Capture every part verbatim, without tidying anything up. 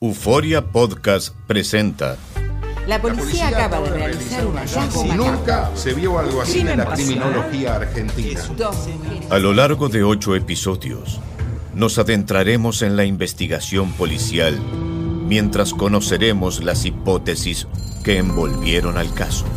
Euforia Podcast presenta. La policía, la policía acaba de realizar un hallazgo macabro. Nunca se vio algo así en la criminología argentina. A lo largo de ocho episodios, nos adentraremos en la investigación policial mientras conoceremos las hipótesis que envolvieron al caso.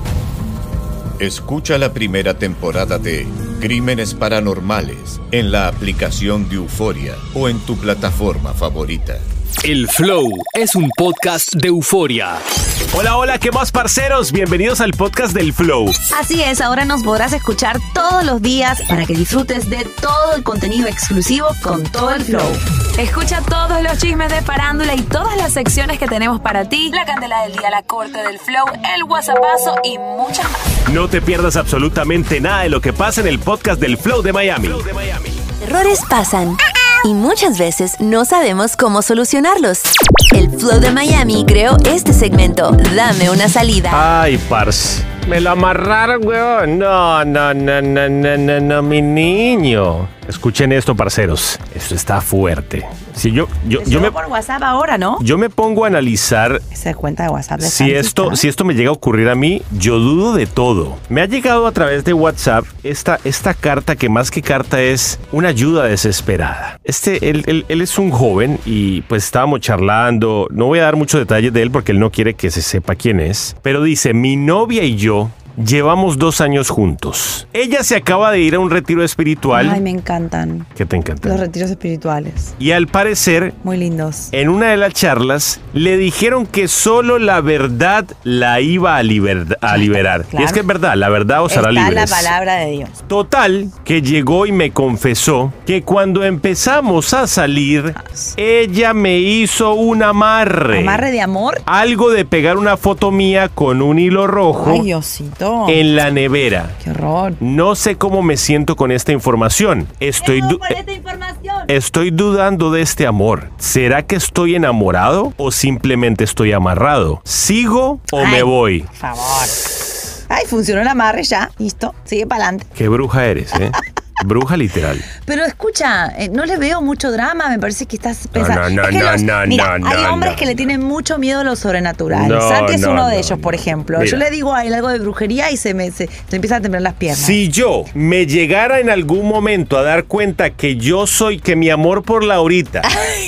Escucha la primera temporada de Crímenes Paranormales en la aplicación de Euforia o en tu plataforma favorita. El Flow es un podcast de Euforia. Hola, hola, ¿qué más, parceros? Bienvenidos al podcast del Flow. Así es, ahora nos podrás escuchar todos los días para que disfrutes de todo el contenido exclusivo con todo el Flow. Escucha todos los chismes de farándula y todas las secciones que tenemos para ti. La candela del día, la corte del Flow, el whatsappazo y muchas más. No te pierdas absolutamente nada de lo que pasa en el podcast del Flow de Miami. Flow de Miami. Errores pasan y muchas veces no sabemos cómo solucionarlos. El Flow de Miami creó este segmento, Dame una salida. Ay, parce, me lo amarraron, weón. No, no, no, no, no, no, no, mi niño. Escuchen esto, parceros. Esto está fuerte. Si yo, yo, yo me por WhatsApp ahora, ¿no? Yo me pongo a analizar. Esa cuenta de WhatsApp de si esto, ¿no? si esto me llega a ocurrir a mí, yo dudo de todo. Me ha llegado a través de WhatsApp esta, esta carta que más que carta es una ayuda desesperada. Este, él, él, él es un joven y pues estábamos charlando. No voy a dar muchos detalles de él porque él no quiere que se sepa quién es. Pero dice, mi novia y yo llevamos dos años juntos. Ella se acaba de ir a un retiro espiritual. Ay, me encantan. ¿Qué te encantan? Los retiros espirituales. Y al parecer, muy lindos. En una de las charlas, le dijeron que solo la verdad la iba a, liber a liberar. Claro. Y es que es verdad, la verdad os hará libres. Está la palabra de Dios. Total, que llegó y me confesó que cuando empezamos a salir, ella me hizo un amarre. ¿Amarre de amor? Algo de pegar una foto mía con un hilo rojo. Ay, Diosito. En la nevera. ¡Qué horror! No sé cómo me siento con esta información. Estoy, du con esta información? Estoy dudando de este amor. ¿Será que estoy enamorado o simplemente estoy amarrado? ¿Sigo o Ay, me voy? Por favor. Ay, funcionó el amarre ya. Listo. Sigue para adelante. Qué bruja eres, ¿eh? Bruja literal. Pero escucha, eh, no le veo mucho drama, me parece que estás pensando. No, no, es que no, los, no, mira, no, hay no, hombres no. que le tienen mucho miedo a lo sobrenatural. No, Santi es no, uno no, de ellos, no. por ejemplo. Mira. Yo le digo a él algo de brujería y se me, se, se empiezan a temblar las piernas. Si yo me llegara en algún momento a dar cuenta que yo soy, que mi amor por Laurita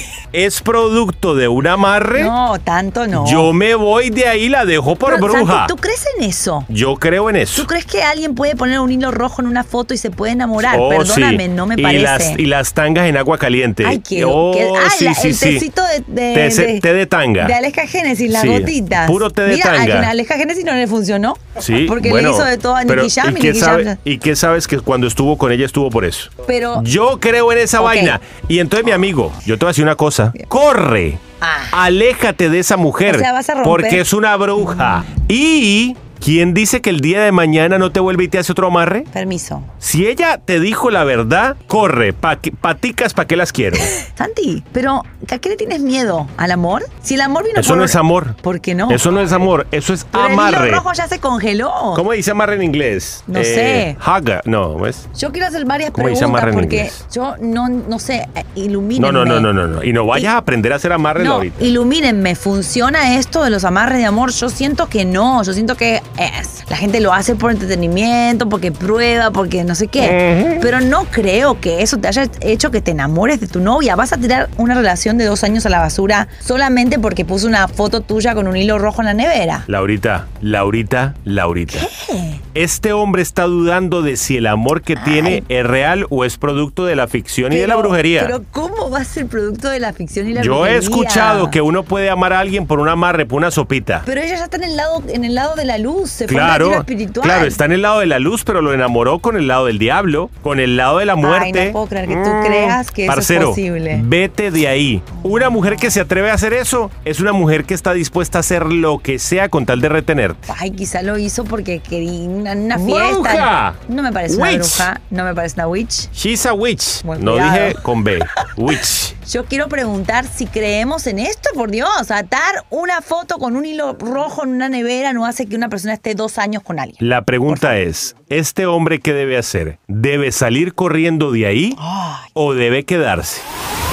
es producto de un amarre, no, tanto no. Yo me voy de ahí, la dejo por Pero, bruja. Santi, ¿tú crees en eso? Yo creo en eso. ¿Tú crees que alguien puede poner un hilo rojo en una foto y se puede enamorar? Oh, Perdóname, sí. no me y parece. Las, y las tangas en agua caliente. Ay, qué... Oh, qué ah, sí, la, sí, el sí. tecito de... de, té, de té de tanga. De Aleska Génesis, las sí, gotitas. Puro té de Mira, tanga. a Aleska Génesis no le funcionó. Sí, porque bueno, le hizo de todo a pero, Nicky Jam ¿y, y qué Nicky sabe, Jam... ¿Y qué sabes que cuando estuvo con ella estuvo por eso? Pero... Yo creo en esa okay. vaina. Y entonces, mi amigo, yo te voy a decir una cosa. ¡Corre! Ah. Aléjate de esa mujer. O sea, vas a romper. Porque es una bruja. Y... ¿quién dice que el día de mañana no te vuelve y te hace otro amarre? Permiso. Si ella te dijo la verdad, corre. Pa paticas, ¿para qué las quiero? Santi, pero ¿a qué le tienes miedo? ¿Al amor? Si el amor vino Eso por... no es amor. ¿Por qué no? Eso no es amor, eso es pero amarre. El hilo rojo ya se congeló. ¿Cómo dice amarre en inglés? No eh, sé. Haga, no, ¿ves? Yo quiero hacer varias ¿Cómo dice preguntas amarre en porque inglés? yo no, no sé, ilumínenme. No, no, no, no, no, no. Y no vayas y, a aprender a hacer amarre no, ahorita. Ilumínenme, ¿funciona esto de los amarres de amor? Yo siento que no, yo siento que es. La gente lo hace por entretenimiento, porque prueba, porque no sé qué. Uh-huh. Pero no creo que eso te haya hecho que te enamores de tu novia. Vas a tirar una relación de dos años a la basura solamente porque puso una foto tuya con un hilo rojo en la nevera. Laurita, Laurita, Laurita. ¿Qué? Este hombre está dudando de si el amor que Ay. tiene es real o es producto de la ficción pero, y de la brujería. Pero ¿cómo va a ser producto de la ficción y la Yo brujería? Yo he escuchado que uno puede amar a alguien por un amarre, por una sopita. Pero ella ya está en el lado, en el lado de la luz, se claro, fue un retiro espiritual. Claro, está en el lado de la luz, pero lo enamoró con el lado del diablo, con el lado de la muerte. Ay, no puedo creer que tú mm, creas que parcero, eso es posible. Vete de ahí. Una mujer que se atreve a hacer eso es una mujer que está dispuesta a hacer lo que sea con tal de retenerte. Ay, quizá lo hizo porque quería una, una fiesta. ¡Bruja! No me parece witch. una bruja, no me parece una witch. She's a witch. Buen no cuidado. dije con B. Witch. Yo quiero preguntar si creemos en esto, por Dios. Atar una foto con un hilo rojo en una nevera no hace que una persona esté dos años con alguien. La pregunta es, ¿este hombre qué debe hacer? ¿Debe salir corriendo de ahí Ay. o debe quedarse?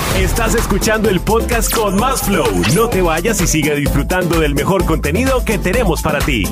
Estás escuchando el podcast con más flow. No te vayas y sigue disfrutando del mejor contenido que tenemos para ti.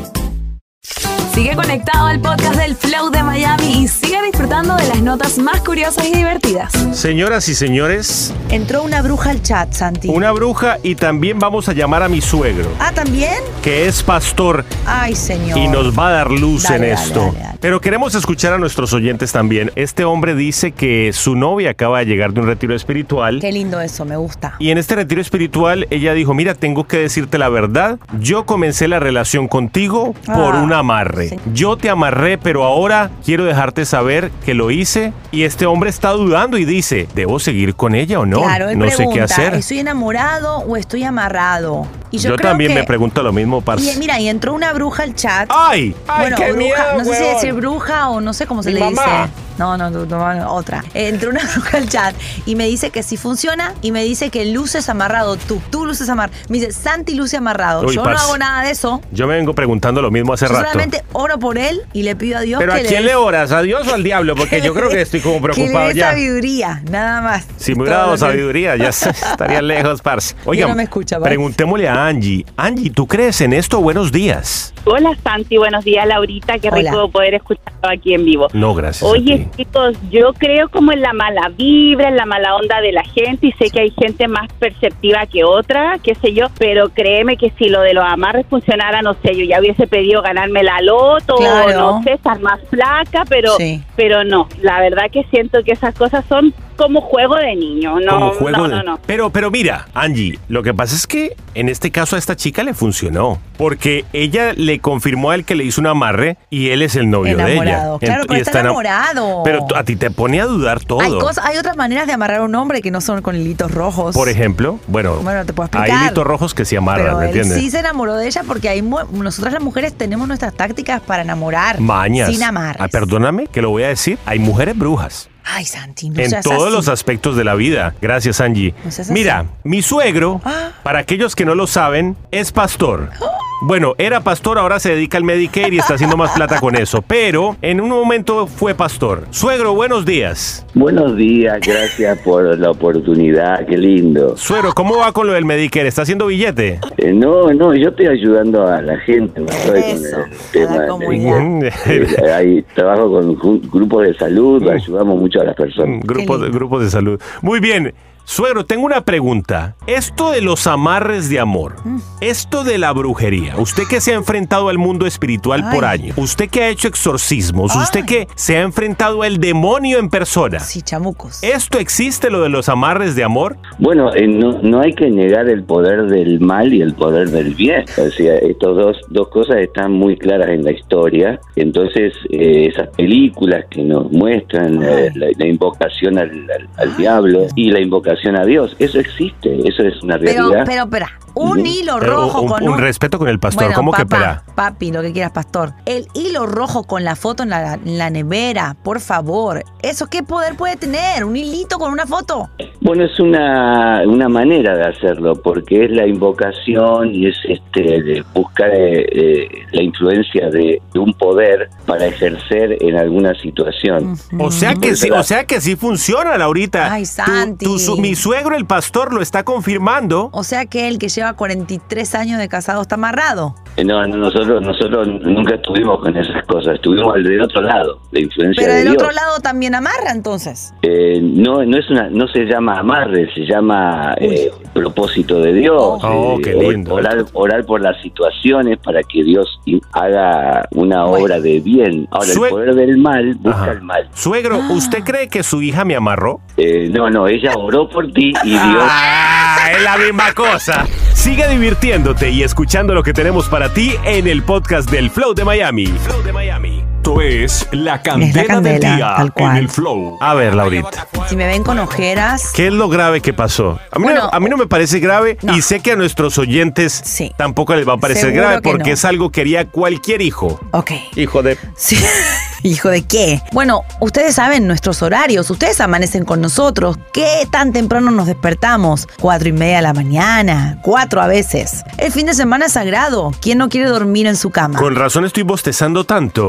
Sigue conectado al podcast del Flow de Miami y sigue disfrutando de las notas más curiosas y divertidas. Señoras y señores, Entró una bruja al chat, Santi. una bruja y también vamos a llamar a mi suegro, Ah, ¿también? que es pastor Ay, señor. y nos va a dar luz Dale, en dale, esto. dale, dale. Pero queremos escuchar a nuestros oyentes también. Este hombre dice que su novia acaba de llegar de un retiro espiritual. Qué lindo eso, me gusta. Y en este retiro espiritual ella dijo, mira, tengo que decirte la verdad, yo comencé la relación contigo por Ah, un amarre. sí. Yo te amarré, pero ahora quiero dejarte saber que lo hice. Y este hombre está dudando y dice, ¿debo seguir con ella o no? Claro, él no sé pregunta, qué hacer. ¿estoy enamorado o estoy amarrado? Y yo, Yo creo también que- me pregunto lo mismo, parce. Y mira, y entró una bruja al chat. ¡Ay! ¡Ay, bueno, qué bruja, miedo, no sé si huevón! decir bruja o no sé cómo se Mi le mamá. dice. No, no, no, no, no, otra. Eh, Entró una bruja al chat y me dice que sí funciona y me dice que luces amarrado tú. Tú luces amarrado. Me dice, Santi luce amarrado. Uy, yo parce. no hago nada de eso. Yo me vengo preguntando lo mismo hace Yo rato. solamente oro por él y le pido a Dios ¿Pero a que quién le le oras? ¿A Dios o al diablo? Porque yo creo que estoy como que le preocupado dé ya. sabiduría, nada más. Si me Todo hubiera dado lo que- sabiduría, ya estaría lejos, parce. Oiga, no me escucha, parce. preguntémosle a Angie. Angie, ¿tú crees en esto? Buenos días. Hola Santi, buenos días Laurita, qué Hola. rico poder escucharlo aquí en vivo. No, gracias a Oye ti. chicos, yo creo como en la mala vibra, en la mala onda de la gente y sé que hay gente más perceptiva que otra, qué sé yo, pero créeme que si lo de los amarres funcionara, no sé, yo ya hubiese pedido ganarme la loto, Claro. o no sé, estar más flaca, pero Sí. pero no, la verdad que siento que esas cosas son como juego de niño, no, Como juego no, de... no, no. Pero, pero mira, Angie, lo que pasa es que en este caso a esta chica le funcionó. Porque ella le confirmó a él que le hizo un amarre y él es el novio de ella. Enamorado. Claro, Ent- pero y está enam- enamorado. Pero tú- a ti te pone a dudar todo. Hay, cosas, hay otras maneras de amarrar a un hombre que no son con hilitos rojos. Por ejemplo, bueno, Bueno, te puedo hay explicar. hilitos rojos que se amarran, Pero ¿me él entiendes? sí se enamoró de ella porque hay mu- nosotras las mujeres tenemos nuestras tácticas para enamorar. Mañas. Sin amarres. Ah, perdóname que lo voy a decir. Hay mujeres brujas. Ay, Santi, no En seas todos así. los aspectos de la vida. Gracias, Angie. No seas así. Mira, mi suegro, Ah. para aquellos que no lo saben, es pastor. Bueno, era pastor, ahora se dedica al Medicare y está haciendo más plata con eso. Pero en un momento fue pastor. Suegro, buenos días. Buenos días, gracias por la oportunidad, qué lindo. Suegro, ¿cómo va con lo del Medicare? ¿Está haciendo billete? Eh, no, no, yo estoy ayudando a la gente, no estoy Eso, con el tema. a la de- comunidad. eh, ahí trabajo con ju- grupos de salud, ayudamos mucho a las personas. Grupos de, lindo. grupos de salud. Muy bien. Suegro, tengo una pregunta. Esto de los amarres de amor, Mm. esto de la brujería, usted que se ha enfrentado al mundo espiritual por Ay. años, usted que ha hecho exorcismos, Ay. usted que se ha enfrentado al demonio en persona, Sí, chamucos. ¿esto existe lo de los amarres de amor? Bueno, eh, no, no hay que negar el poder del mal y el poder del bien. O sea, estas dos, dos cosas están muy claras en la historia. Entonces, eh, esas películas que nos muestran eh, la, la invocación al, al- al diablo y la invocación a Dios, eso existe, eso es una Pero, realidad. pero, espera, un Ujú. hilo Pero rojo un, con un un... respeto con el pastor, Bueno, ¿cómo que papá, espera? papi, lo que quieras, pastor. El hilo rojo con la foto en la, en la nevera, por favor. ¿Eso qué poder puede tener? ¿Un hilito con una foto? Bueno, es una, una manera de hacerlo, porque es la invocación y es este de buscar eh, eh, la influencia de, de un poder para ejercer en alguna situación. O sea que sí, o sea que sí funciona, Laurita. Ay, Tu- Santi. tu su- mi suegro, el pastor, lo está confirmando. O sea que el que lleva cuarenta y tres años de casado está amarrado. Eh, No, no, nosotros nosotros nunca estuvimos con esas cosas, estuvimos del otro lado, la influencia Pero de del Dios. otro lado también amarra, entonces. Eh, no, no es una, no se llama amarre, se llama eh, propósito de Dios. Oh, eh, qué or- lindo. Orar, orar por las situaciones para que Dios i- haga una Bueno. obra de bien. Ahora, Sue- el poder del mal busca Ajá. el mal. Suegro, Ah. ¿usted cree que su hija me amarró? Eh, no, no, ella oró por ti y Dios... Ah, es la misma cosa. Sigue divirtiéndote y escuchando lo que tenemos para ti en el podcast del Flow de Miami. Flow de Miami. Esto es la candela, candela, del día tal cual. en el Flow. A ver, Laurita, Si me ven con ojeras, ¿qué es lo grave que pasó? A mí, Bueno, no, a mí no me parece grave no. y sé que a nuestros oyentes Sí. tampoco les va a parecer Seguro grave que porque no. es algo que haría cualquier hijo. ok. Hijo de... Sí. ¿Hijo de qué? Bueno, ustedes saben nuestros horarios, ustedes amanecen con nosotros. ¿Qué tan temprano nos despertamos? Cuatro y media de la mañana, cuatro a veces. El fin de semana es sagrado. ¿Quién no quiere dormir en su cama? Con razón estoy bostezando tanto. Pues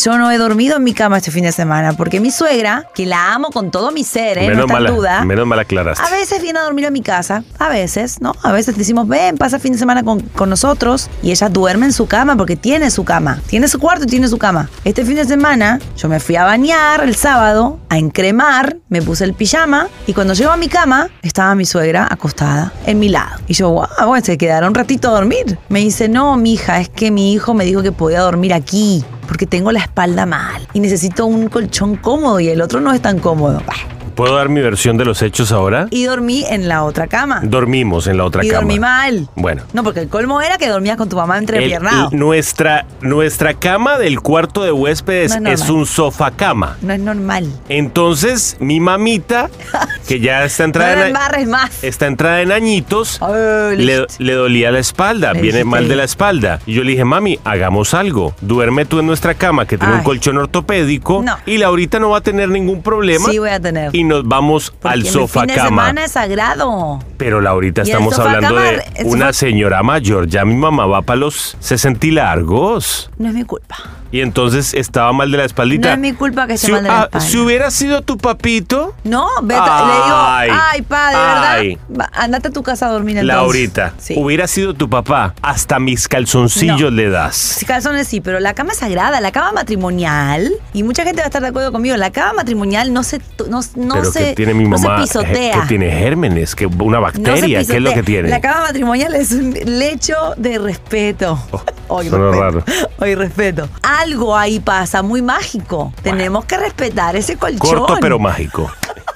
yo no he dormido en mi cama este fin de semana porque mi suegra, que la amo con todo mi ser, ¿eh? Menos no está en mal, duda. menos mal aclaraste. A veces viene a dormir a mi casa, a veces, ¿no? A veces decimos, ven, pasa fin de semana con, con nosotros. Y ella duerme en su cama porque tiene su cama. Tiene su cuarto y tiene su cama. Este fin de semana yo me fui a bañar el sábado, a encremar, me puse el pijama y cuando llego a mi cama estaba mi suegra acostada en mi lado. Y yo, wow, bueno, se quedaron un ratito a dormir. Me dice, no, mija, es que mi hijo me dijo que podía dormir aquí porque tengo la espalda mal y necesito un colchón cómodo y el otro no es tan cómodo. ¿Puedo dar mi versión de los hechos ahora? Y dormí en la otra cama. Dormimos en la otra y cama. Y dormí mal. Bueno. No, porque el colmo era que dormías con tu mamá entrepiernado. El, nuestra, nuestra cama del cuarto de huéspedes no es, es un sofá cama. No es normal. Entonces, mi mamita, que ya está entrada, no en, embarres más. está entrada en añitos, Ay, le, le dolía la espalda, le viene mal bien. de la espalda. Y yo le dije, mami, hagamos algo. Duerme tú en nuestra cama, que tiene Ay. un colchón ortopédico. No. Y Laurita no va a tener ningún problema. Sí, voy a tener. Y nos vamos Porque al sofá mi fin cama. de semana es sagrado. Pero Laurita, Y el estamos sofá hablando cama, de el una sofá- señora mayor. Ya mi mamá va para los sesenta y largos. No es mi culpa. Y entonces estaba mal de la espaldita. No es mi culpa que esté si, mal de la ah, espalda. si hubiera sido tu papito. No, vete, Ay, le digo, ay, pa, de ay. verdad, va, andate a tu casa a dormir entonces. Laurita, Sí. hubiera sido tu papá. Hasta mis calzoncillos No. le das. Sí, calzones sí, pero la cama es sagrada, la cama matrimonial, y mucha gente va a estar de acuerdo conmigo, la cama matrimonial no se, no, no Pero se, que tiene mi no se mamá, pisotea. que tiene gérmenes, que una No se bacteria, ¿qué es lo pisotea. que tiene? La cama matrimonial es un lecho de respeto. Oh, Hoy suena respeto. raro. Hoy respeto. Algo ahí pasa muy mágico. Tenemos que respetar ese colchón. Corto pero mágico.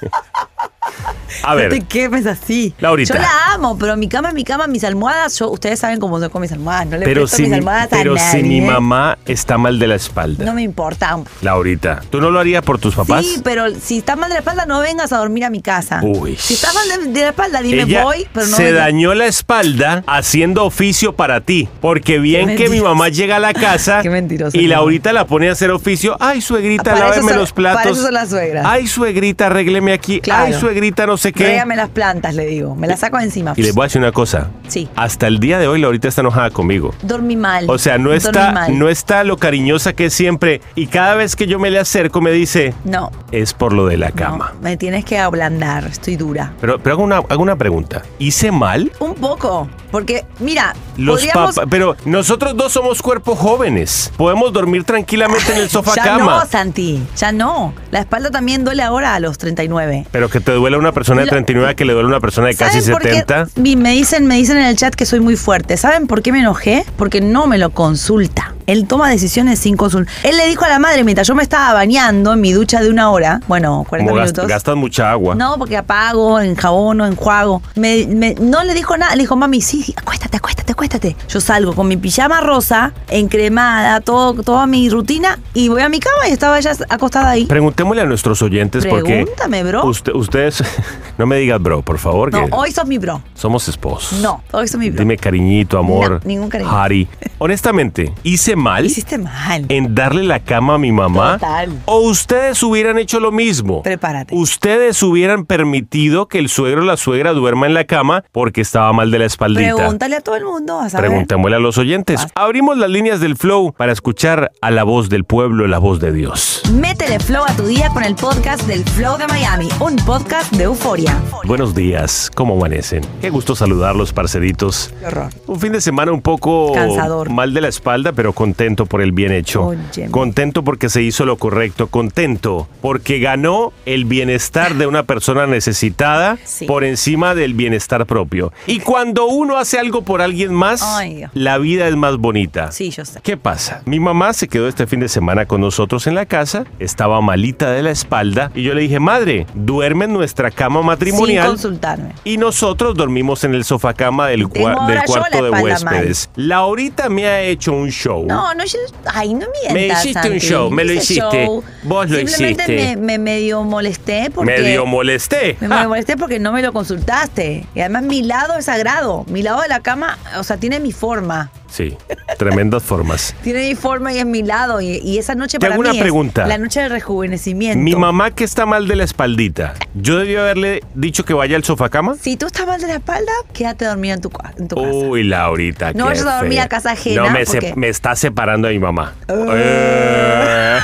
A No ver, te quemes así. Laurita. Yo la amo, pero mi cama es mi cama, mis almohadas, yo, ustedes saben cómo soy con mis almohadas, no le pero, presto si, mis mi, almohadas pero a nadie. si mi ¿eh? mamá está mal de la espalda. No me importa. Laurita, ¿tú no lo harías por tus papás? Sí, pero si estás mal de la espalda, no vengas a dormir a mi casa. Uy. Si estás mal de, de la espalda, dime Ella voy, pero no se vengas. dañó la espalda haciendo oficio para ti. Porque bien Qué que mi mentiroso. mamá llega a la casa Qué mentiroso, y mi mamá. Laurita la pone a hacer oficio. Ay, suegrita, Para eso láveme son- los platos. para eso son las suegras. Ay, suegrita, arrégleme aquí. Claro. Ay, suegrita, no sé qué. Régame las plantas, le digo. Me las saco encima. Y les voy a decir una cosa. Sí. Hasta el día de hoy Laurita está enojada conmigo. Dormí mal. O sea, no Dormí está, mal. no está lo cariñosa que es siempre. Y cada vez que yo me le acerco me dice, No. es por lo de la cama. No, me tienes que ablandar. Estoy dura. Pero, pero hago, una, hago una pregunta. ¿Hice mal? Un poco. Porque, mira, Los podríamos... papás, pero nosotros dos somos cuerpos jóvenes. Podemos dormir tranquilamente en el sofá ya cama. no, Santi. Ya no. La espalda también duele ahora a los treinta y nueve. Pero que te duele una persona de Lo- treinta y nueve que le duele a una persona de casi ¿Saben por qué? setenta. Mi- Me dicen, me dicen en el chat que soy muy fuerte. ¿Saben por qué me enojé? Porque no me lo consulta. Él toma decisiones sin consulta. Él le dijo a la madre, mientras yo me estaba bañando en mi ducha de una hora, bueno, cuarenta Como gast- minutos. gastas mucha agua. No, porque apago, enjabono, enjuago. Me, me- no le dijo nada. Le dijo, mami, sí, acuéstate, acuéstate, acuéstate. Yo salgo con mi pijama rosa, encremada, todo, toda mi rutina, y voy a mi cama y estaba ella acostada ahí. Preguntémosle a nuestros oyentes porque Pregúntame, bro. usted- ustedes, no me digas bro, por favor, No, que hoy sos mi bro. somos esposos. No, hoy sos mi bro. Dime cariñito, amor. No, ningún cariño. Harry. Honestamente, ¿hice mal Hiciste mal. en darle la cama a mi mamá? Total. ¿O ustedes hubieran hecho lo mismo? Prepárate. ¿Ustedes hubieran permitido que el suegro o la suegra duerma en la cama porque estaba mal de la espaldita? Pregúntale a todo el mundo a saber. Preguntémosle a los oyentes. Abrimos las líneas del Flow para escuchar a la voz del pueblo, la voz de Dios. Métele flow a tu día con el podcast del Flow de Miami, un podcast de euforia. Buenos días, ¿cómo amanecen? Qué gusto saludarlos, parceritos. Qué horror. Un fin de semana un poco Cansador. mal de la espalda, pero contento por el bien hecho. Óyeme. Contento porque se hizo lo correcto. Contento porque ganó el bienestar de una persona necesitada Sí. por encima del bienestar propio. Y cuando uno hace algo por alguien más, Ay, Dios. la vida es más bonita. Sí, yo sé. ¿Qué pasa? Mi mamá se quedó este fin de semana con nosotros en la casa, estaba malita de la espalda y yo le dije, madre, duerme en nuestra cama Sin matrimonial. consultarme. Y nosotros dormimos en el sofá cama del, Tengo cua- ahora del yo cuarto la de espalda huéspedes. Laurita me ha hecho un show. No, no, yo, ay, no mientas, Me hiciste un Santi. show, me lo Hice hiciste. show. Vos lo Simplemente hiciste. Me, me medio molesté porque... Medio molesté. Me, Ja. me molesté porque no me lo consultaste. Y además mi lado es sagrado. Mi lado de la cama, o sea, tiene mi forma. Sí, tremendas formas. Tiene mi forma y es mi lado. Y, y esa noche Te para hago mí una pregunta. es la noche del rejuvenecimiento. Mi mamá que está mal de la espaldita, ¿yo debí haberle dicho que vaya al sofá cama? Si tú estás mal de la espalda, quédate dormido en tu, en tu casa. Uy, Laurita, No qué vayas a dormir fea. a casa ajena, No, me, se- porque- me está separando de mi mamá. Uh. Eh.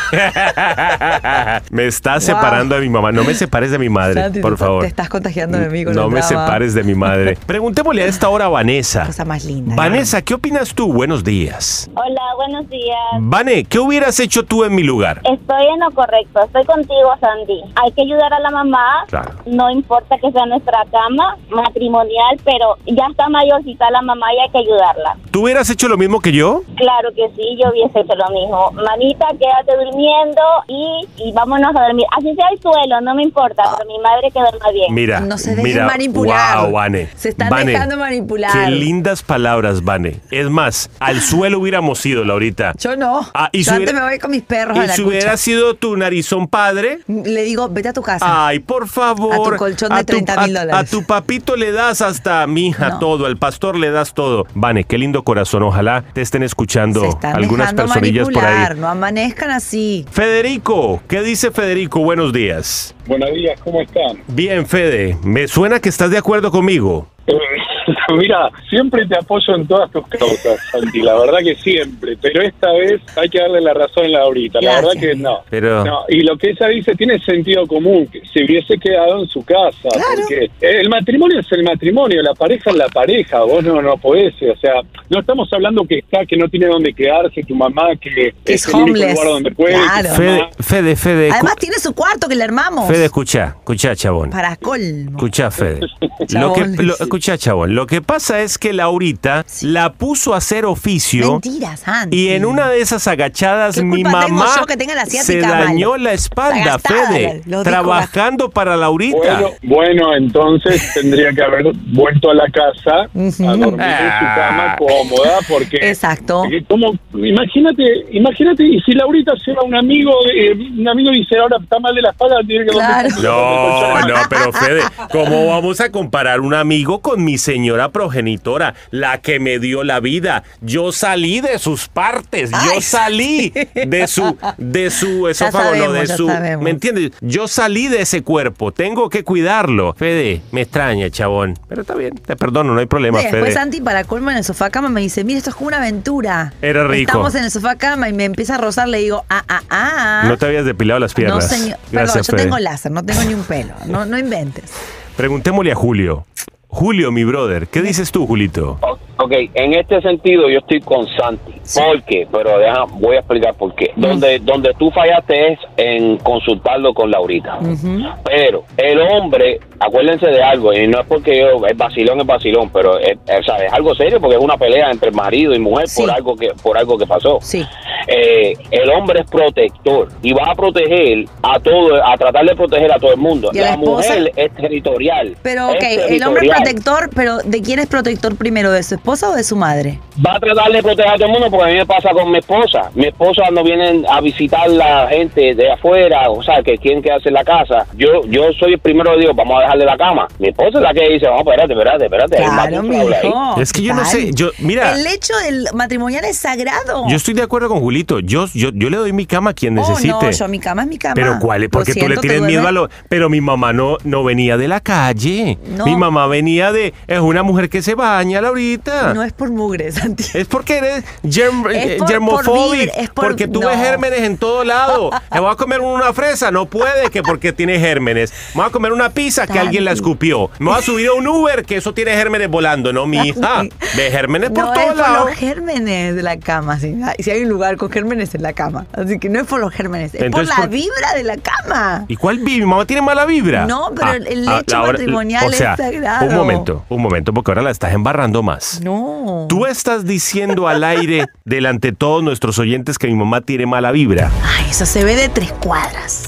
Me está separando de mi mamá. No me separes de mi madre, Santi, por te- favor. Te estás contagiando de mí con No el me drama. separes de mi madre. Preguntémosle a esta hora a Vanessa. Cosa más linda. Vanessa, ¿qué opinas tú? Buenos días. Hola, buenos días. Vane, ¿qué hubieras hecho tú en mi lugar? Estoy en lo correcto, estoy contigo, Sandy. Hay que ayudar a la mamá, Claro. no importa que sea nuestra cama matrimonial, pero ya está mayorcita la mamá y hay que ayudarla. ¿Tú hubieras hecho lo mismo que yo? Claro que sí, yo hubiese hecho lo mismo. Manita, quédate durmiendo y, y vámonos a dormir. Así sea el suelo, no me importa, pero mi madre que duerma bien. Mira, No se dejen mira, manipular. Wow, Vane. Se están Vane, dejando manipular. Qué lindas palabras, Vane. Es más, al suelo hubiéramos ido, Laurita. Yo no. Ah, y Yo si antes hubiera- me voy con mis perros a Y la si cucha. hubiera sido tu narizón padre. Le digo, vete a tu casa. Ay, por favor. A tu colchón de a tu- treinta mil a- dólares. A tu papito le das hasta mi hija No. todo, al pastor le das todo. Vane, qué lindo corazón. Ojalá te estén escuchando Se están algunas dejando personillas por manipular, ahí. no amanezcan así. Federico, ¿qué dice Federico? Buenos días. Buenos días, ¿cómo están? Bien, Fede. Me suena que estás de acuerdo conmigo. Eh, mira, siempre te apoyo en todas tus causas, Santi, la verdad que siempre, pero esta vez hay que darle la razón a Laurita, la Gracias. verdad que no. Pero- no. Y lo que ella dice tiene sentido común, que se hubiese quedado en su casa, porque el matrimonio es el matrimonio, la pareja es la pareja, vos no, no podés, o sea, no estamos hablando que está, que no tiene dónde quedarse, tu mamá, que, Que es es el único homeless. lugar donde puede. Claro. tu Fede, mamá- Fede, Fede. Además cu- tiene su cuarto que le armamos. Fede, escucha, escucha, chabón. Para colmo. Escucha, Fede. Lo Chabón, que, lo- sí. escucha, chabón. Lo que pasa es que Laurita la puso a hacer oficio. Mentiras, Santi. Y en una de esas agachadas, ¿Qué mi culpa tengo mamá yo que tenga la se asiática dañó mal? la espalda, Está gastada, Fede. lo dijo Trabajando para Laurita. Bueno, bueno, entonces tendría que haber vuelto a la casa a dormir en su cama cómoda, porque Exacto. porque como imagínate, imagínate y si Laurita lleva un amigo, eh, un amigo dice ahora está mal de la espalda, tiene que Claro. dormir. No, no, pero Fede, ¿cómo vamos a comparar un amigo con mi señora progenitora, la que me dio la vida? Yo salí de sus partes, yo Ay, salí de su, de su esófago, no, sabemos, de ya su, sabemos. ¿me entiendes? Yo salí de ese cuerpo, tengo que cuidarlo. Fede, me extraña, chabón, pero está bien, te perdono, no hay problema, Y después Fede. Santi, para colmo, en el sofá cama me dice, mira, esto es como una aventura. Era rico. Estamos en el sofá cama y me empieza a rozar, le digo, ah, ah, ah. No te habías depilado las No, piernas. señor. Gracias, Perdón, yo Fede. tengo láser, no tengo ni un pelo. No, no inventes. Preguntémosle a Julio. Julio, mi brother, ¿qué dices tú, Julito? Ok, en este sentido yo estoy con Santi. ¿Por qué? Pero deja, voy a explicar por qué. Donde, donde tú fallaste es en consultarlo con Laurita. Pero el hombre, acuérdense de algo, y no es porque yo, es vacilón, es vacilón, pero es, es, o sea, es algo serio porque es una pelea entre marido y mujer Sí. por algo que por algo que pasó. Sí. Eh, el hombre es protector y va a proteger a todo, a tratar de proteger a todo el mundo. ¿Y a la La esposa? mujer es territorial. Pero, ok, es el hombre territorial. protector, pero ¿de quién es protector primero? ¿De su esposa o de su madre? Va a tratar de proteger a todo el mundo porque a mí me pasa con mi esposa. Mi esposa no vienen a visitar la gente de afuera, o sea, que quieren quedarse en la casa. Yo yo soy el primero que digo, vamos a dejarle la cama. Mi esposa es la que dice, vamos, espérate, espérate, espérate. hay más Claro, un fraude ahí. mijo. Es que yo no Tal. sé, yo, mira, El hecho del matrimonial es sagrado. yo estoy de acuerdo con Julito. Yo, yo, yo le doy mi cama a quien Oh, necesite. no, yo mi cama es mi cama. Pero ¿cuál es? Lo Porque tú le siento, te tienes miedo duerme- a lo... Pero mi mamá no, no venía de la calle. No. Mi mamá venía de... Es una mujer que se baña, Laurita. No es por mugre, Santi. Es porque eres germ, Es eh, por- germofóbico. por vibra, es por- Porque tú no. ves gérmenes en todo lado. Me voy a comer una fresa. No puede, que porque tiene gérmenes. Me voy a comer una pizza que alguien la escupió. Me voy a subir a un Uber que eso tiene gérmenes volando. No, mi hija. Ve gérmenes por No es todos por lados. los gérmenes de la cama. Si, si hay un lugar con gérmenes en la cama. Así que no es por los gérmenes, es Entonces, por la ¿por- vibra de la cama. ¿Y cuál vi? ¿Mi mamá tiene mala vibra? No, pero el- el hecho ahora- matrimonial o sea, es sagrado. Un momento, un momento, porque ahora la estás embarrando más. No. Tú estás diciendo al aire, delante de todos nuestros oyentes, que mi mamá tiene mala vibra. Ay, eso se ve de tres cuadras.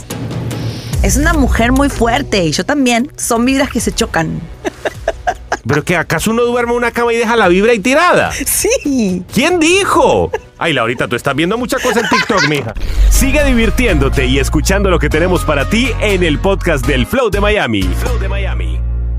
Es una mujer muy fuerte y yo también. Son vibras que se chocan. ¿Pero que acaso uno duerme en una cama y deja la vibra ahí tirada? Sí. ¿Quién dijo? Ay, Laurita, tú estás viendo mucha cosa en TikTok, mija. Sigue divirtiéndote y escuchando lo que tenemos para ti en el podcast del Flow de Miami. Flow de Miami.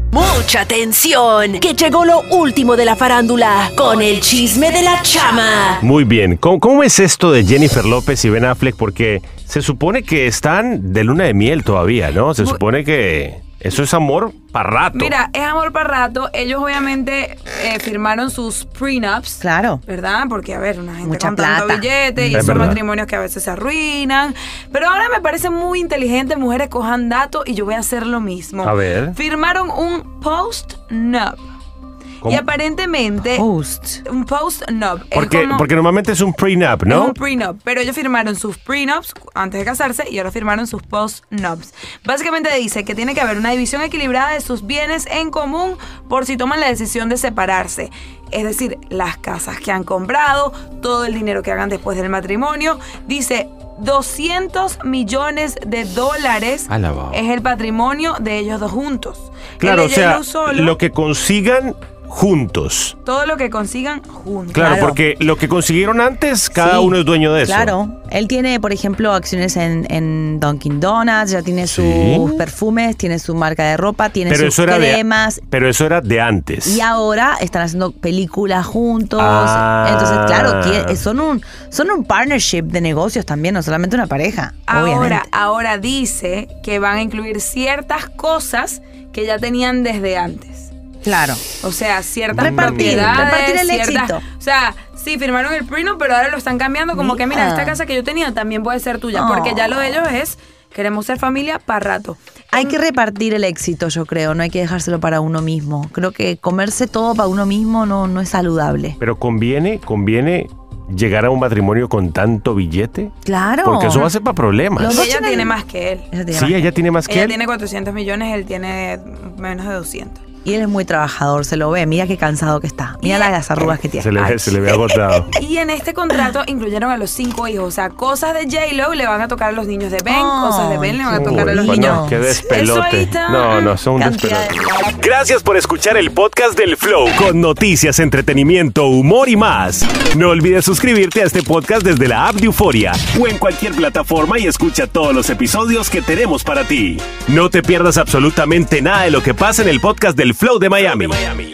Mucha atención, que llegó lo último de la farándula con el chisme de la chama. Muy bien. ¿Cómo, cómo es esto de Jennifer López y Ben Affleck? Porque se supone que están de luna de miel todavía, ¿no? Se supone que eso es amor para rato. Mira, es amor para rato. Ellos obviamente eh, firmaron sus prenups. Claro. ¿Verdad? Porque, a ver, una gente Mucha con tanto plata. billete y Es son verdad. matrimonios que a veces se arruinan. Pero ahora me parece muy inteligente, mujeres cojan datos y yo voy a hacer lo mismo. A ver. Firmaron un post-nup. ¿Cómo? Y aparentemente Post. un post-nup es Porque, como- porque normalmente es un prenup, es ¿no? un prenup, pero ellos firmaron sus prenups antes de casarse y ahora firmaron sus postnups. Básicamente dice que tiene que haber una división equilibrada de sus bienes en común por si toman la decisión de separarse. Es decir, las casas que han comprado, todo el dinero que hagan después del matrimonio. Dice doscientos millones de dólares Alabao. es el patrimonio de ellos dos juntos. Claro, o El de sea, J-Lo solo, lo que consigan juntos. todo lo que consigan juntos. Claro, Claro. porque lo que consiguieron antes, cada Sí, uno es dueño de eso. Claro. Él tiene, por ejemplo, acciones en, en Dunkin' Donuts, ya tiene sus Sí. perfumes, tiene su marca de ropa, tiene Pero sus eso, era de, cremas. pero eso era de antes. Y ahora están haciendo películas juntos. Ah. Entonces, claro, que son un, son un partnership de negocios también, no solamente una pareja. Ahora, obviamente. ahora dice que van a incluir ciertas cosas que ya tenían desde antes. Claro. O sea, ciertas Repartir, propiedades, repartir el ciertas- éxito. O sea, sí, firmaron el prenup, pero ahora lo están cambiando como que, mira, Mira. esta casa que yo tenía también puede ser tuya. Oh. Porque ya lo de ellos es, queremos ser familia para rato. Hay que repartir el éxito, yo creo, no hay que dejárselo para uno mismo. Creo que comerse todo para uno mismo no, no es saludable. Pero conviene, conviene llegar a un matrimonio con tanto billete. Claro. Porque eso va a ser para problemas. Los dos Ella tienen- tiene más que él. Ella tiene Sí, más. ella tiene más que Ella él. tiene cuatrocientos millones, él tiene menos de doscientos. Y él es muy trabajador, se lo ve. Mira qué cansado que está. Mira las arrugas que tiene. Se le, Ay. ve, se le ve agotado. Y en este contrato incluyeron a los cinco hijos. O sea, cosas de J-Lo le van a tocar a los niños de Ben, Oh, cosas de Ben le van a tocar a los Uy, niños. no, qué Eso despelote. ahí está. No, no, son un Cantidad despelote. de- Gracias por escuchar el podcast del Flow con noticias, entretenimiento, humor y más. No olvides suscribirte a este podcast desde la app de Euforia o en cualquier plataforma y escucha todos los episodios que tenemos para ti. No te pierdas absolutamente nada de lo que pasa en el podcast del Flow de Miami.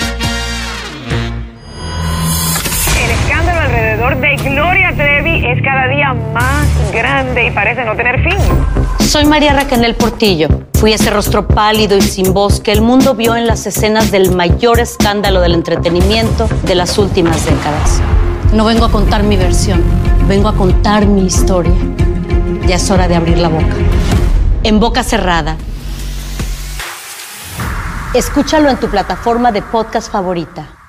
El escándalo alrededor de Gloria Trevi es cada día más grande y parece no tener fin. Soy María Raquel Portillo. Fui ese rostro pálido y sin voz que el mundo vio en las escenas del mayor escándalo del entretenimiento de las últimas décadas. No vengo a contar mi versión, vengo a contar mi historia. Ya es hora de abrir la boca. En boca cerrada. Escúchalo en tu plataforma de podcast favorita.